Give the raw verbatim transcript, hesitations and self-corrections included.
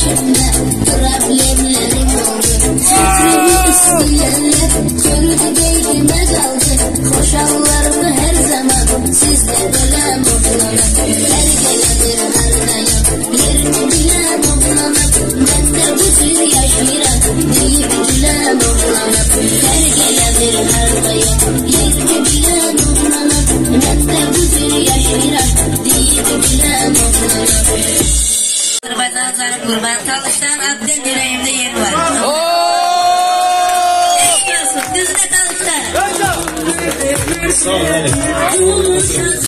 içimde problemlerim oldu. Fikrimi isteyenler gördü beynime kaldı. Koşanlarımı her zaman sizde böyle mutlanır. Her geledir hardayım yerimi bilen mutlanır. Ben de bu tür yaşayıram deyip bilen mutlanır. Her geledir hardayım yerimi bilen mutlanır. Ben de bu tür yaşayıram deyip bilen mutlanır. Azerbaycan kurban talıştan Abdel yüreğimde yer var. Eşkıya olsun, düzle talışlar. Sağ olun.